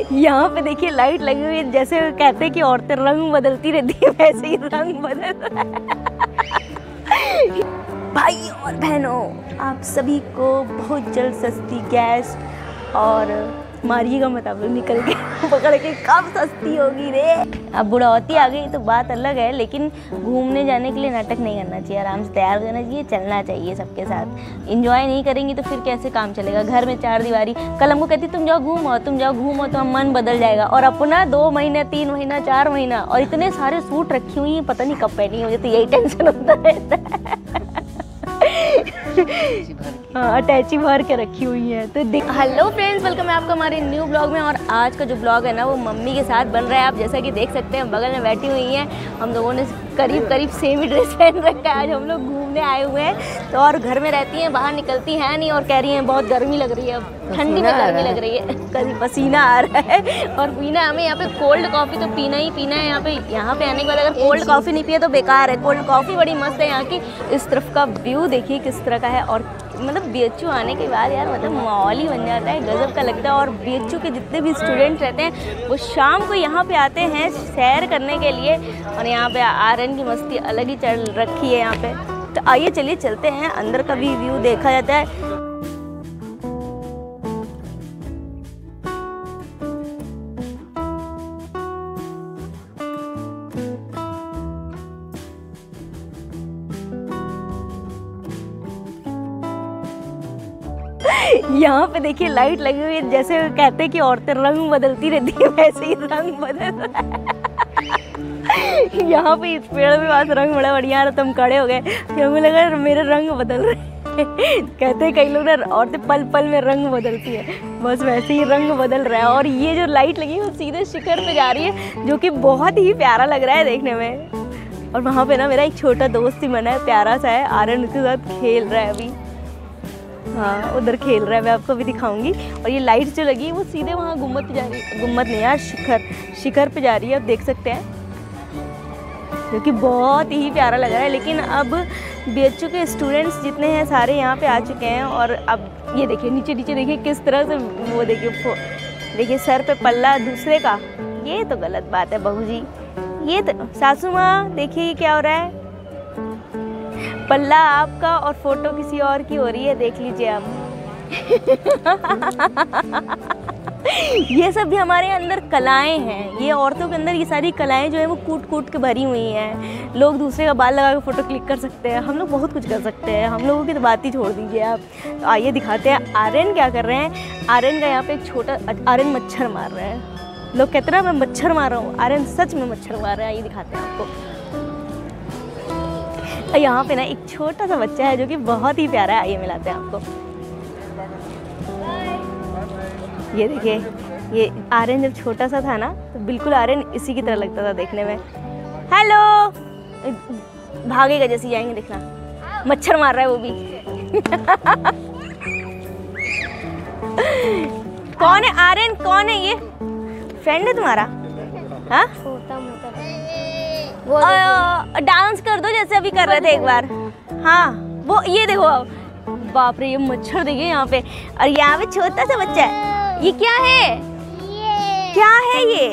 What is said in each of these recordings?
यहाँ पे देखिए लाइट लगी हुई है, जैसे कहते हैं कि औरतें रंग बदलती रहती है, वैसे ही रंग बदल रहा है। भाई और बहनों, आप सभी को बहुत जल्द सस्ती गैस और मारिएगा मत आप लोग निकल के पकड़ के, कब सस्ती होगी रे। अब बुढ़ौती आ गई तो बात अलग है, लेकिन घूमने जाने के लिए नाटक नहीं करना चाहिए, आराम से तैयार होना चाहिए, चलना चाहिए सबके साथ। एंजॉय नहीं करेंगी तो फिर कैसे काम चलेगा। घर में चार दीवारी, कल हमको कहती तुम जाओ घूमो, तुम जाओ घूमो, तो हम मन बदल जाएगा। और अपना 2 महीना 3 महीना 4 महीना और इतने सारे सूट रखी हुई हैं, पता नहीं कब पहनी, मुझे तो यही टेंशन होता रहता है। हाँ, अटैची भर के रखी हुई है। तो हेलो फ्रेंड्स, वेलकम है आपका हमारे न्यू ब्लॉग में। और आज का जो ब्लॉग है ना, वो मम्मी के साथ बन रहा है। आप जैसा कि देख सकते हैं, बगल में बैठी हुई हैं। हम लोगों ने करीब सेम ही ड्रेस पहन रखा है। आज हम लोग घूमने आए हुए हैं, तो और घर में रहती हैं, बाहर निकलती हैं नहीं, और कह रही हैं बहुत गर्मी लग रही है, ठंडी में गर्मी लग रही है, कभी पसीना आ रहा है। और पीना हमें यहाँ पे कोल्ड कॉफ़ी तो पीना ही पीना है। यहाँ पे आने के बाद अगर कोल्ड कॉफ़ी नहीं पिए तो बेकार है। कोल्ड कॉफ़ी बड़ी मस्त है यहाँ की। इस तरफ का व्यू देखिए किस तरह का है। और मतलब BHU आने के बाद यार मतलब माहौल ही बन जाता है, गजब का लगता है। और BHU के जितने भी स्टूडेंट रहते हैं वो शाम को यहाँ पे आते हैं सैर करने के लिए। और यहाँ पे RN की मस्ती अलग ही चल रखी है यहाँ पे। तो आइए चलिए चलते हैं, अंदर का भी व्यू देखा जाता है। यहाँ पे देखिए लाइट लगी हुई है, जैसे कहते हैं कि औरतें रंग बदलती रहती है, वैसे ही रंग बदल रहा है। यहाँ पे इस पेड़ के पास रंग बड़ा बढ़िया आ रहा, तुम खड़े हो गए, फिर हमें लगा मेरे रंग बदल रहे हैं। कहते हैं कई लोग ना, औरतें पल पल में रंग बदलती है, बस वैसे ही रंग बदल रहा है। और ये जो लाइट लगी है वो सीधे शिखर पे जा रही है, जो कि बहुत ही प्यारा लग रहा है देखने में। और वहाँ पे ना मेरा एक छोटा दोस्त ही बना है, प्यारा सा है, RN उसके साथ खेल रहा है अभी। हाँ, उधर खेल रहा है, मैं आपको भी दिखाऊंगी। और ये लाइट जो लगी है वो सीधे वहाँ गुम्बद पे जा रही है, गुम्बद नहीं यार, शिखर पे जा रही है। आप देख सकते हैं, जो कि बहुत ही प्यारा लग रहा है। लेकिन अब BHU के स्टूडेंट्स जितने हैं सारे यहाँ पे आ चुके हैं। और अब ये देखिए नीचे देखिए किस तरह से वो देखिए सर पे पल्ला दूसरे का। ये तो गलत बात है बहू जी। ये तो सासू माँ देखिए क्या हो रहा है, पल्ला आपका और फोटो किसी और की हो रही है, देख लीजिए आप। ये सब भी हमारे अंदर कलाएं हैं। ये औरतों के अंदर ये सारी कलाएं जो है वो कूट के भरी हुई हैं। लोग दूसरे का बाल लगा के फोटो क्लिक कर सकते हैं, हम लोग बहुत कुछ कर सकते हैं। हम लोगों की तो बात ही छोड़ दीजिए आप। तो आइए दिखाते हैं RN क्या कर रहे हैं। RN का यहाँ पे एक छोटा RN मच्छर मार रहा है। लोग कहते हैं ना मैं मच्छर मार रहा हूँ, RN सच में मच्छर मार रहा है। ये दिखाते हैं आपको। यहाँ पे ना एक छोटा सा बच्चा है जो कि बहुत ही प्यारा है, आइए मिलाते हैं आपको। ये देखिए, ये RN जब छोटा सा था ना तो बिल्कुल RN इसी की तरह लगता था देखने में। हेलो, भागेगा जैसे जाएंगे, देखना मच्छर मार रहा है वो भी। कौन है RN, कौन है ये? फ्रेंड है तुम्हारा? हाँ, डांस कर दो जैसे अभी कर रहे थे एक बार। हाँ, वो ये देखो, बाप रे ये मच्छर देखिए यहाँ पे। और यहाँ पे छोटा सा बच्चा है, ये क्या है? क्या है ये?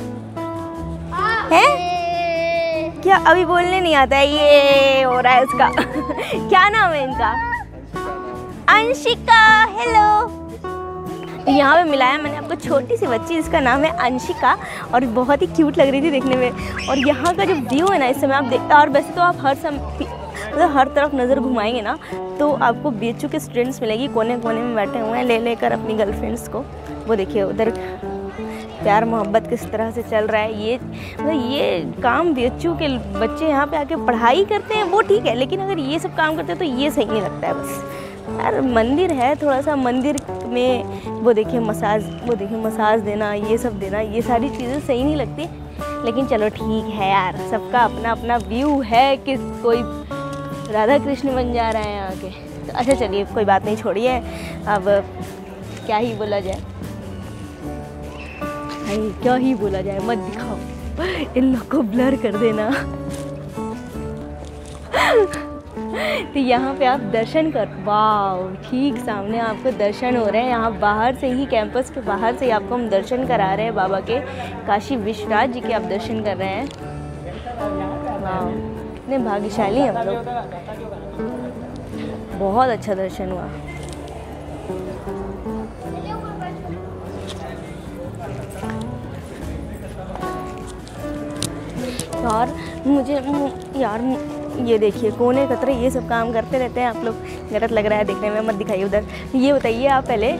है क्या? अभी बोलने नहीं आता है, ये हो रहा है इसका। क्या नाम है इनका? अंशिका। हेलो। यहाँ पे मिलाया मैंने आपको छोटी सी बच्ची, जिसका नाम है अंशिका, और बहुत ही क्यूट लग रही थी देखने में। और यहाँ का जो व्यू है ना इस समय आप देखते हैं, और वैसे तो आप मतलब हर तरफ नज़र घुमाएंगे ना तो आपको BHU के स्टूडेंट्स मिलेगी, कोने कोने में बैठे हुए हैं लेकर अपनी गर्लफ्रेंड्स को। वो देखिए उधर प्यार मोहब्बत किस तरह से चल रहा है। ये काम BHU के बच्चे यहाँ पे आके पढ़ाई करते हैं वो ठीक है, लेकिन अगर ये सब काम करते हैं तो ये सही नहीं लगता है। बस यार मंदिर है, थोड़ा सा मंदिर में वो देखिए मसाज देना, ये सब देना, ये सारी चीज़ें सही नहीं लगती। लेकिन चलो ठीक है यार, सबका अपना अपना व्यू है कि कोई राधा कृष्ण बन जा रहा है यहाँ के। तो अच्छा चलिए कोई बात नहीं, छोड़िए। अब क्या ही बोला जाए, क्या ही बोला जाए, मत दिखाओ, इन लोग को ब्लर कर देना। तो यहाँ पे आप दर्शन कर, वाह ठीक सामने आपको दर्शन हो रहे हैं। यहाँ बाहर से ही, कैंपस के बाहर से ही आपको हम दर्शन करा रहे हैं बाबा के, काशी विश्वनाथ जी के आप दर्शन कर रहे हैं। वाह कितने भाग्यशाली हैं हम लोग, बहुत अच्छा दर्शन हुआ। यार मुझे यार ये देखिए कोने कतरे ये सब काम करते रहते हैं आप लोग, गलत लग रहा है देखने में, मत दिखाइए उधर। ये बताइए आप पहले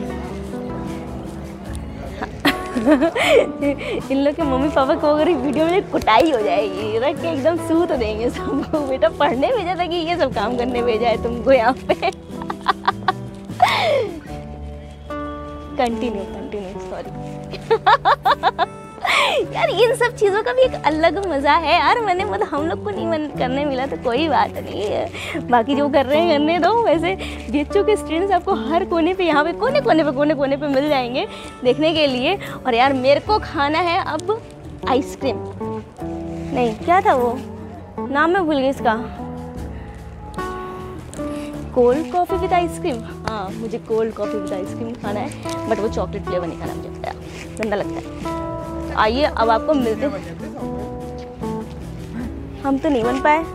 इन लोग के मम्मी पापा को अगर वीडियो में कुटाई हो जाएगी, रख के एकदम सूत देंगे सबको, बेटा पढ़ने भेजा था कि ये सब काम करने भेजा है तुमको यहाँ पे। Continue sorry. यार इन सब चीज़ों का भी एक अलग मज़ा है यार। मैंने मतलब हम लोग को नहीं मन करने मिला तो कोई बात नहीं है, बाकी जो कर रहे हैं करने दो। वैसे बीएचयू के स्टूडेंट्स आपको हर कोने पे, यहाँ पे कोने पे मिल जाएंगे देखने के लिए। और यार मेरे को खाना है अब आइसक्रीम, नहीं क्या था वो नाम, मैं भूल गई इसका, कोल्ड कॉफ़ी विद आइसक्रीम। हाँ मुझे कोल्ड कॉफ़ी विद आइसक्रीम खाना है, बट वो चॉकलेट फ्लेवर नहीं खाना, मुझे गंदा लगता है। आइए अब आपको मिलते हैं। हम तो नहीं बन पाए,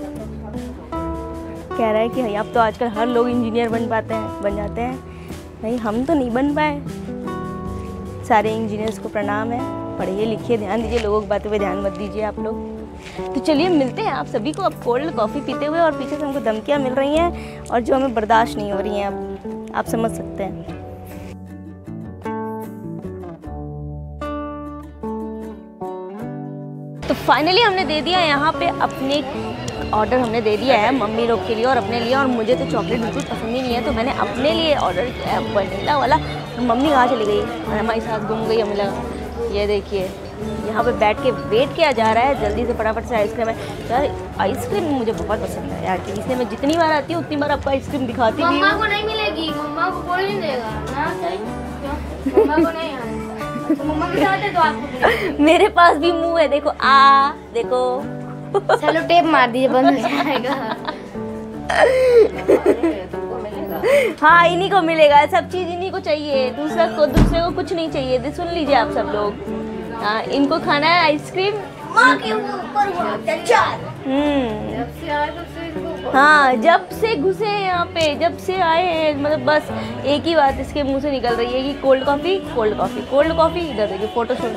कह रहा है कि अब तो आजकल हर लोग इंजीनियर बन जाते हैं, नहीं हम तो नहीं बन पाए। सारे इंजीनियर्स को प्रणाम है, पढ़िए लिखिए, ध्यान दीजिए, लोगों की बातों पे ध्यान मत दीजिए आप लोग। तो चलिए मिलते हैं आप सभी को अब कोल्ड कॉफ़ी पीते हुए, और पीछे से हमको धमकियाँ मिल रही हैं और जो हमें बर्दाश्त नहीं हो रही हैं, अब आप समझ सकते हैं। तो फाइनली हमने दे दिया यहाँ पे अपने ऑर्डर, हमने दे दिया है मम्मी लोग के लिए और अपने लिए। और मुझे तो चॉकलेट बिल्कुल पसंद ही नहीं है, तो मैंने अपने लिए ऑर्डर किया है वनीला वाला। मम्मी कहाँ चली गई, हमारे साथ घूम गई, हमें लगा। ये देखिए यहाँ पे बैठ के वेट किया जा रहा है, जल्दी से फटाफट से आइसक्रीम है। यार आइसक्रीम मुझे बहुत पसंद है यार, इसलिए मैं जितनी बार आती हूँ उतनी बार आपको आइसक्रीम दिखाती भी हूँ। मम्मा को नहीं मिलेगी, मम्मा को कोई नहीं देगा ना, सही मम्मा को नहीं आना। तो मम्मा के साथ है तो आपको मेरे पास भी मुंह है, देखो देखो चलो टेप मार दीजिए, बंद हो जाएगा। हाँ इन्हीं को मिलेगा, सब चीज इन्हीं को चाहिए, दूसरे को कुछ नहीं चाहिए। सुन लीजिए आप सब लोग, हाँ इनको खाना है आइसक्रीम। हाँ जब से घुसे हैं यहाँ पे, जब से आए हैं, मतलब बस एक ही बात इसके मुंह से निकल रही है कि cold coffee cold coffee cold coffee. इधर देखिए फोटो शूट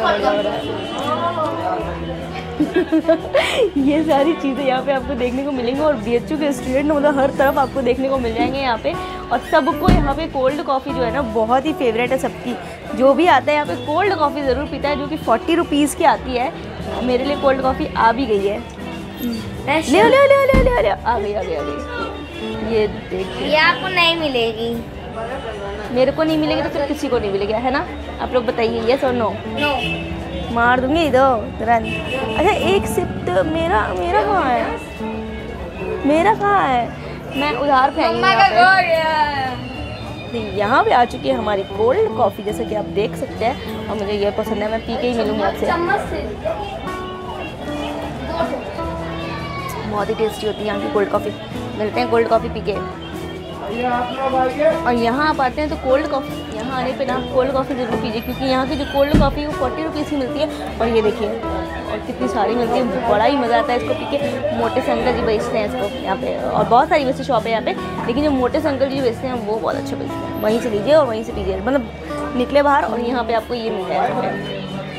ये सारी चीज़ें यहाँ पे आपको देखने को मिलेंगी। और बीएचयू के स्टूडेंट मतलब हर तरफ आपको देखने को मिल जाएंगे यहाँ पे। और सबको यहाँ पे कोल्ड कॉफ़ी जो है ना बहुत ही फेवरेट है सबकी, जो भी आता है यहाँ पे कोल्ड कॉफ़ी ज़रूर पीता है, जो कि 40 रुपीज़ की आती है। मेरे लिए कोल्ड कॉफ़ी आ भी गई है, ले ले ले ले ले ले आ गई। ये देखिए, ये आपको नहीं मिलेगी, मेरे को नहीं मिलेगी तो फिर किसी को नहीं मिलेगा, है ना? आप लोग बताइए यस और नो। मार दूंगी दो तुरंत। अच्छा एक सिप तो मेरा कहाँ है, मेरा कहाँ है? मैं उधार फेंकूंगी। यहाँ पे आ चुकी है हमारी कोल्ड कॉफ़ी, जैसे कि आप देख सकते हैं। और मुझे ये पसंद है, मैं पी के ही मिलूँगी आपसे। बहुत ही टेस्टी होती है यहाँ की कोल्ड कॉफ़ी। मिलते हैं कोल्ड कॉफ़ी पी के। और यहाँ आप आते हैं तो कोल्ड कॉफ़ी, यहाँ आने पे ना आप कोल्ड कॉफ़ी ज़रूर पीजिए, क्योंकि यहाँ की जो कोल्ड कॉफ़ी वो 40 रुपीज़ की मिलती है। और ये देखिए और कितनी सारी मिलती है, बड़ा ही मज़ा आता है इसको पी के। मोटे से अंकल जी बेचते हैं इसको यहाँ पे, और बहुत सारी वैसे शॉप है यहाँ पे, लेकिन जो मोटे से अंकल जी बेचते हैं वो बहुत अच्छा बेचते हैं। वहीं से लीजिए और वहीं से पीजिए, मतलब निकले बाहर और यहाँ पर आपको ये मिलता है।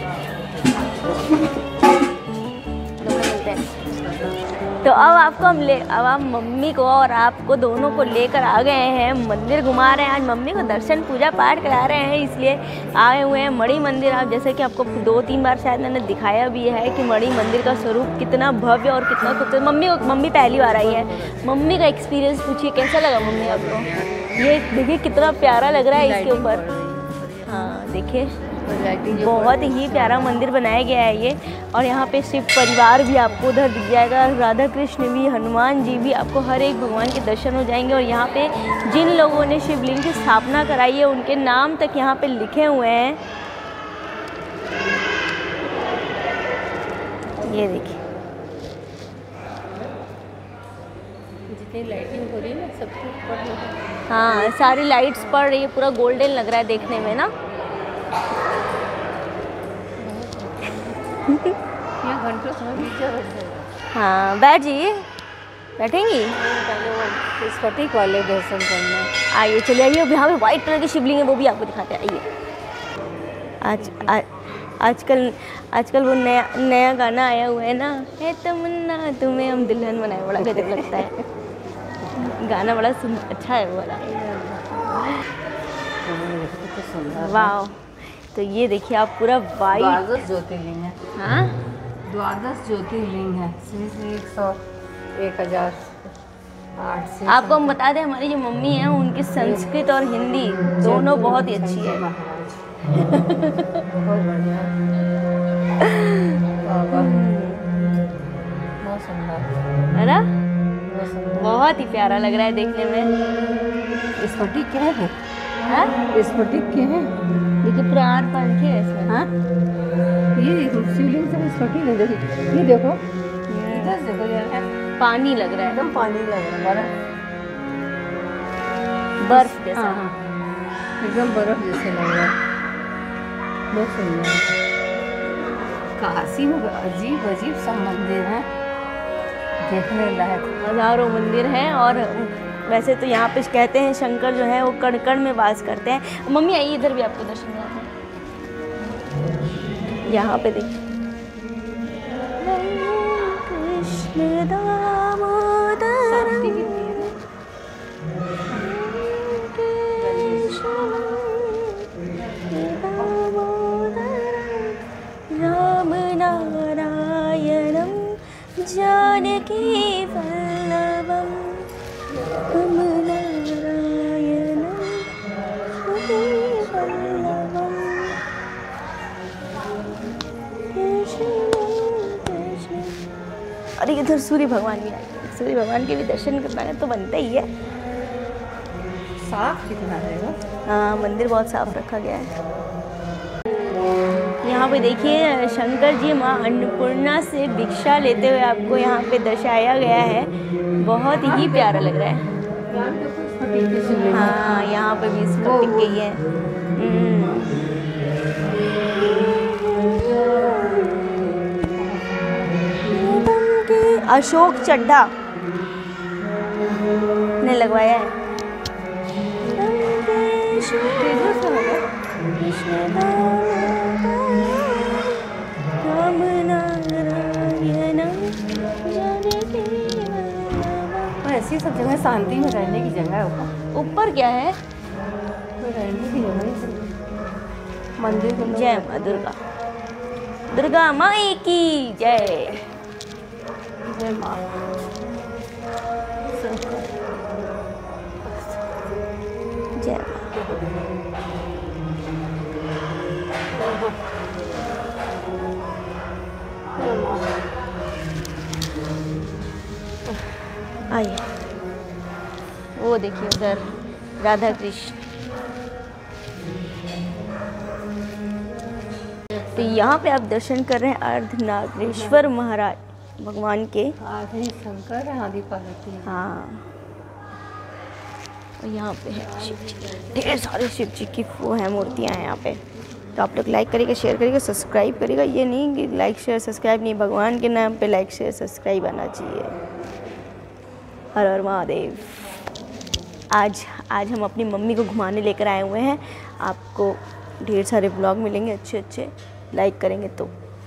तो अब हम मम्मी को और आपको दोनों को लेकर आ गए हैं, मंदिर घुमा रहे हैं। आज मम्मी को दर्शन पूजा पाठ करा रहे हैं, इसलिए आए हुए हैं मणि मंदिर। आप जैसे कि आपको 2-3 बार शायद मैंने दिखाया भी है कि मणि मंदिर का स्वरूप कितना भव्य और कितना खूबसूरत। मम्मी पहली बार आई है, मम्मी का एक्सपीरियंस पूछिए कैसा लगा मम्मी आपको? ये देखिए कितना प्यारा लग रहा है इसके ऊपर। हाँ देखिए बहुत ही प्यारा मंदिर बनाया गया है ये। और यहाँ पे शिव परिवार भी आपको उधर दिख जाएगा, राधा कृष्ण भी, हनुमान जी भी, आपको हर एक भगवान के दर्शन हो जाएंगे। और यहाँ पे जिन लोगों ने शिवलिंग की स्थापना कराई है उनके नाम तक यहाँ पे लिखे हुए हैं। ये देखिए नई लाइटिंग हो रही है ना, सबके ऊपर। हाँ, सारी लाइट्स पड़ रही है, पूरा गोल्डन लग रहा है देखने में ना। यहाँ घंटों समय बीत जाएगा। हाँ, बैठ जाइए, बैठेंगी। पहले वो स्फटिक वाले दर्शन करना। आइए, चलिए आइए, यहाँ पे व्हाइट कलर की शिवलिंग है, वो भी आपको दिखाते हैं। आइए। आजकल वो नया गाना आया हुआ है ना, है तमन्ना तुम्हें हम दुल्हन बनाए, बड़ा गजब लगता है। गाना बड़ा अच्छा है वो वाला। वाह, तो ये देखिए आप पूरा वाइट। द्वादश ज्योतिर्लिंग है। हाँ, द्वादश ज्योतिर्लिंग है। श्री 100-1008 से। आपको हम बता दें, हमारी जो मम्मी है उनकी संस्कृत और हिंदी दोनों बहुत ही अच्छी है। बहुत बढ़िया। बहुत सुंदर है ना, बहुत सुंदर। बहुत ही प्यारा लग रहा है देखने में। स्फटिक क्या है? हाँ, स्फटिक क्या है? देखिए पूरा आर पंखे है इसमें। हाँ, ये देखो शिवलिंग सब स्फटिक है। देखो ये देखो, इधर से देखो यार, पानी लग रहा है, एकदम पानी लग रहा है, बर्फ जैसा। हाँ, एकदम बर्फ जैसे लग रहा है। बहुत सुंदर। काशी में अजीब अजीब सब मंदिर हैं देखने लायक। हजारों मंदिर हैं, और वैसे तो यहाँ पे कहते हैं शंकर जो है वो कण कण में वास करते हैं। मम्मी आइए, इधर भी आपको दर्शन कराते हैं। यहाँ पे देखिए, कृष्ण दामोदर राम नारायणं जानकी वल्लभं राम नारायणं वल्लभं कृष्ण। अरे इधर सूर्य भगवान भी आए, सूर्य भगवान के भी दर्शन करना तो बनता ही है। साफ कितना है वो? हाँ, मंदिर बहुत साफ रखा गया है। यहाँ पे देखिए शंकर जी माँ अन्नपूर्णा से भिक्षा लेते हुए आपको यहाँ पे दर्शाया गया है। बहुत ही प्यारा लग रहा है। हाँ, यहाँ पे भी स्फटिक गई है। अशोक चड्ढा ने लगवाया है। ऐसी सब जगह शांति में रहने की जगह है। ऊपर क्या है? रहने की जगह है। मंदिर के जय माँ दुर्गा, दुर्गा माई की जय। जय माँ। जय आइए, वो देखिए उधर राधा कृष्ण। तो यहाँ पे आप दर्शन कर रहे हैं अर्धनागेश्वर महाराज भगवान के। आदि शंकर है, आदि पार्वती है। हाँ, और यहाँ पे है शिव जी, ढेर सारे शिव जी की वो है मूर्तियाँ हैं यहाँ पे। तो आप लोग लाइक करिएगा, शेयर करिएगा, सब्सक्राइब करिएगा। ये नहीं कि लाइक शेयर सब्सक्राइब नहीं, भगवान के नाम पे लाइक शेयर सब्सक्राइब आना चाहिए। हर हर महादेव। आज हम अपनी मम्मी को घुमाने लेकर आए हुए हैं। आपको ढेर सारे ब्लॉग मिलेंगे अच्छे, लाइक करेंगे तो।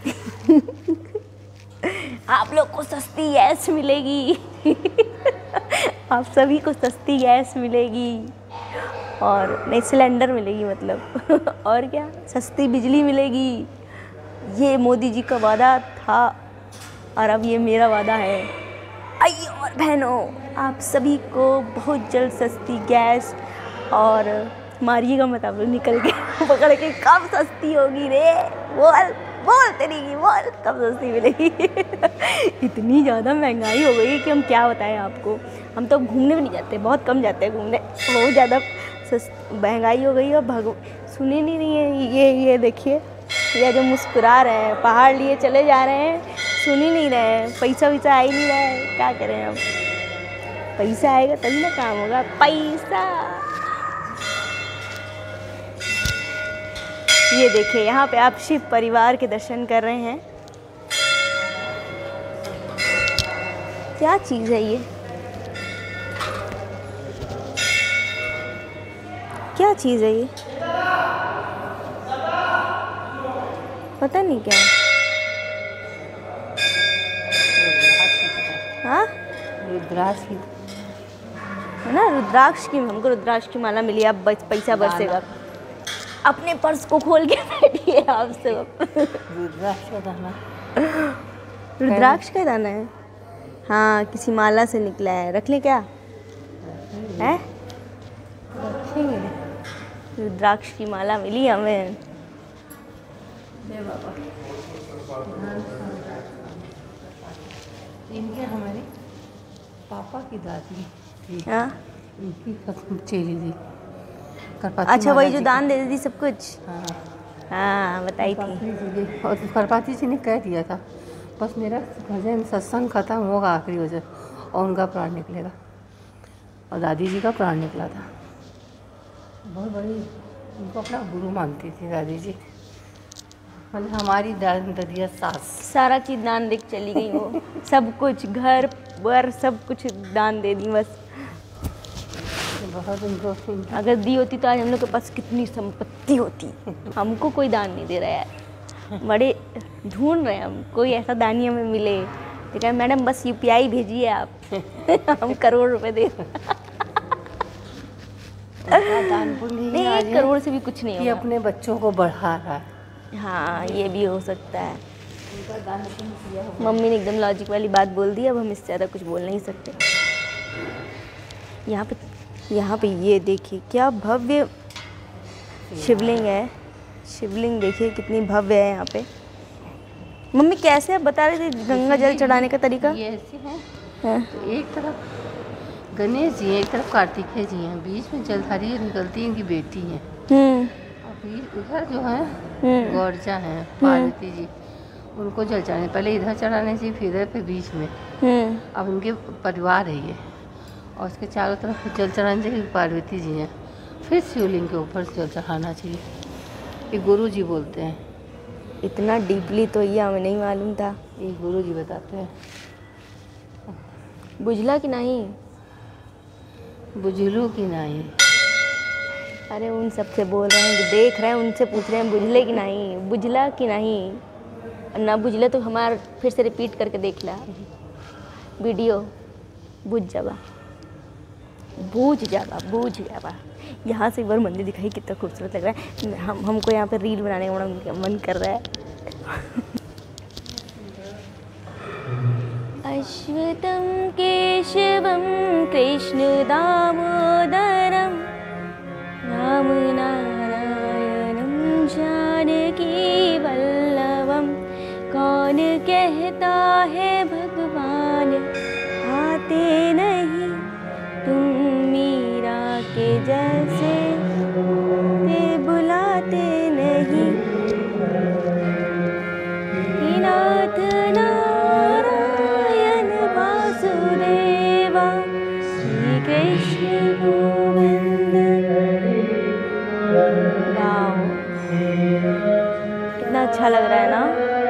आप लोग को सस्ती गैस मिलेगी। आप सभी को सस्ती गैस मिलेगी, और नहीं सिलेंडर मिलेगी मतलब। और क्या, सस्ती बिजली मिलेगी। ये मोदी जी का वादा था, और अब ये मेरा वादा है। आइए और बहनों, आप सभी को बहुत जल्द सस्ती गैस, और मारिएगा मत आप लोग निकल के पकड़ के, कब सस्ती होगी रे, बोल तेरी की बोल, कब सस्ती मिलेगी। इतनी ज़्यादा महंगाई हो गई कि हम क्या बताएं आपको। हम तो घूमने भी नहीं जाते, बहुत कम जाते हैं घूमने, बहुत ज़्यादा महंगाई हो गई है। सुनी नहीं रही है। ये देखिए, ये जो मुस्कुरा रहे हैं, पहाड़ लिए चले जा रहे हैं, सुन ही नहीं रहे हैं, पैसा वैसा आ ही नहीं रहा है, क्या करें हम। पैसा आएगा तभी ना काम होगा। पैसा। ये देखिए यहाँ पे आप शिव परिवार के दर्शन कर रहे हैं। क्या चीज़ है ये? क्या चीज़ है ये? पता नहीं क्या है। हाँ रुद्राक्ष की है ना, रुद्राक्ष की। हमको रुद्राक्ष की माला मिली। अब पैसा बरसेगा। अपने पर्स को खोल के बैठिए आप सब। रुद्राक्ष का दाना। रुद्राक्ष का दाना है। हाँ किसी माला से निकला है। रख ले क्या है? रखेंगे। रुद्राक्ष की माला मिली हमें। बाबा इनके हमारे पापा की दादी थी। हाँ उनकी चेरी थी। अच्छा वही जो दान दे दी सब कुछ। हाँ हाँ बताई थी। और करपाती जी ने कह दिया था बस मेरा भजन सत्संग खत्म होगा आखिरी वजह और उनका प्राण निकलेगा। और दादी जी का प्राण निकला था। बहुत बड़ी उनको अपना गुरु मानती थी दादी जी। मतलब हमारी दादिया सास सारा चीज़ दान दे के चली गई वो। सब कुछ घर बर सब कुछ दान दे दी बस। बहुत उनको अगर दी होती तो आज हम लोग के पास कितनी संपत्ति होती। हमको कोई दान नहीं दे रहा है। बड़े ढूंढ रहे हैं हम, कोई ऐसा दानी हमें मिले तो कहे मैडम बस UPI भेजिए आप। हम करोड़ रुपए दे। दान पुण्य नहीं 1 करोड़ से भी कुछ नहीं कि होगा। अपने बच्चों को बढ़ा रहा है। हाँ ये भी हो सकता है। उनका दान पुण्य किया होगा। मम्मी ने एकदम लॉजिक वाली बात बोल दी। अब हम इससे ज़्यादा कुछ बोल नहीं सकते। यहाँ पे ये देखिए क्या भव्य शिवलिंग है। शिवलिंग देखिए कितनी भव्य है यहाँ पे। मम्मी कैसे आप बता रहे थे गंगा जल चढ़ाने का तरीका? ये ऐसे है हाँ। तो एक तरफ गणेश जी हैं, एक तरफ कार्तिकेय जी हैं, बीच में जलधारी निकलती है, इनकी बेटी है। अभी इधर जो है गौरजा हैं पार्वती जी, उनको जल चढ़ाने पहले इधर चढ़ाने चाहिए फिर इधर फिर बीच में। अब उनके परिवार है ये और उसके चारों तरफ जल चढ़ाने चाहिए पार्वती जी हैं। फिर शिवलिंग के ऊपर जल चढ़ाना चाहिए। ये गुरु जी बोलते हैं। इतना डीपली तो ये हमें नहीं मालूम था। ये गुरु जी बताते हैं। बुझला कि नहीं? बुझलू की नहीं। अरे उन सबसे बोल रहे हैं जो देख रहे हैं उनसे पूछ रहे हैं बुझले कि नहीं, बुझला कि नहीं। ना बुझले तो हमारा फिर से रिपीट करके देख ला वीडियो। बुझ जावा बूझ जावा बूझ जावा। यहाँ से एक बार मंदिर दिखाई कितना खूबसूरत लग रहा है। हमको यहाँ पे रील बनाने का बड़ा मन कर रहा है। अश्वत्थं केशवं कृष्ण दामोदरं रामनारायणं जानकी वल्लभं। कौन कहता है भगवान आते नहीं, तुम मीरा के जैसे ते बुलाते नहीं। नाथ नारायण वासुदेवा श्री कृष्ण गोविंद। वाओ कितना अच्छा लग रहा है ना।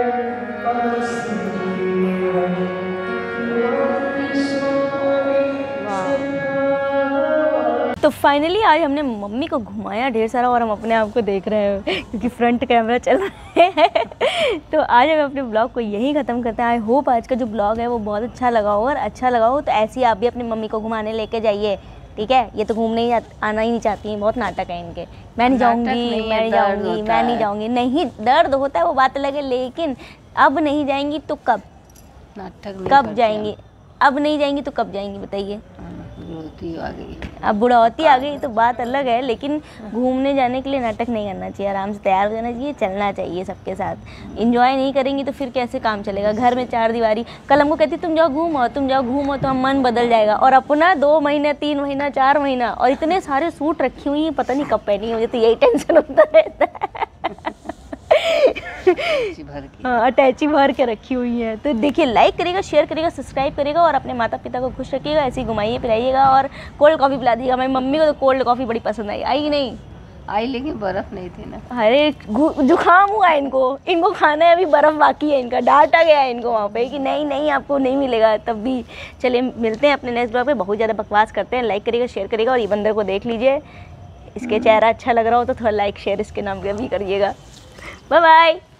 तो फाइनली आज हमने मम्मी को घुमाया ढेर सारा और हम अपने आप को देख रहे हैं क्योंकि फ्रंट कैमरा चल रहा है। तो आज हम अपने ब्लॉग को यहीं ख़त्म करते हैं। आई होप आज का जो ब्लॉग है वो बहुत अच्छा लगा हो। और अच्छा लगा हो तो ऐसे ही आप भी अपनी मम्मी को घुमाने लेके जाइए, ठीक है। ये तो घूमने ही आना ही नहीं चाहती हैं, बहुत नाटक है इनके। मैं नहीं जाऊँगी, मैं नहीं जाऊँगी, मैं नहीं जाऊँगी। नहीं दर्द होता है वो बात अलग है, लेकिन अब नहीं जाएंगी तो कब? नाटक कब जाएंगी? अब नहीं जाएंगी तो कब जाएंगी बताइए? बुढ़ौती आ गई। अब बुढ़ौती आ गई तो बात अलग है, लेकिन घूमने जाने के लिए नाटक नहीं करना चाहिए। आराम से तैयार हो जाना चाहिए, चलना चाहिए सबके साथ। एंजॉय नहीं करेंगी तो फिर कैसे काम चलेगा? घर में 4 दीवारी। कल हमको कहती तुम जाओ घूमो, तुम जाओ घूमो, तो हम मन बदल जाएगा। और अपना 2 महीने 3 महीना 4 महीना और इतने सारे सूट रखी हुई हैं, पता नहीं कब पहनी। मुझे तो यही टेंशन होता रहता है। अटैची भर के। हाँ अटैची भर के रखी हुई है। तो देखिए लाइक करिएगा, शेयर करिएगा, सब्सक्राइब करिएगा और अपने माता पिता को खुश रखिएगा। ऐसे ही घुमाइए पिलाइएगा और कोल्ड कॉफ़ी पिला दीजिएगा। मेरी मम्मी को तो कोल्ड कॉफ़ी बड़ी पसंद आई कि नहीं? आई लेकिन बर्फ़ नहीं थी ना। अरे जुकाम हुआ है इनको खाना है, अभी बर्फ़ बाकी है इनका। डांटा गया है इनको वहाँ पे कि नहीं आपको नहीं मिलेगा। तब भी चलिए मिलते हैं अपने नेक्स्ट ब्लॉग पे। बहुत ज़्यादा बकवास करते हैं। लाइक करिएगा, शेयर करिएगा और ये बंदर को देख लीजिए। इसके चेहरा अच्छा लग रहा हो तो थोड़ा लाइक शेयर इसके नाम का भी करिएगा। Bye bye.